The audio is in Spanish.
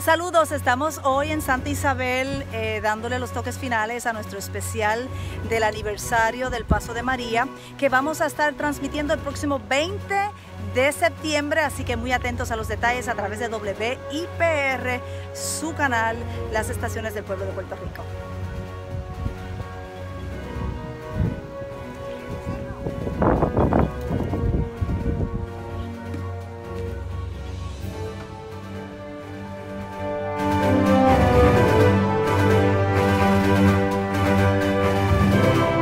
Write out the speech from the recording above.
Saludos, estamos hoy en Santa Isabel dándole los toques finales a nuestro especial del aniversario del Paso de María, que vamos a estar transmitiendo el próximo 20 de septiembre, así que muy atentos a los detalles a través de WIPR, su canal, las estaciones del pueblo de Puerto Rico.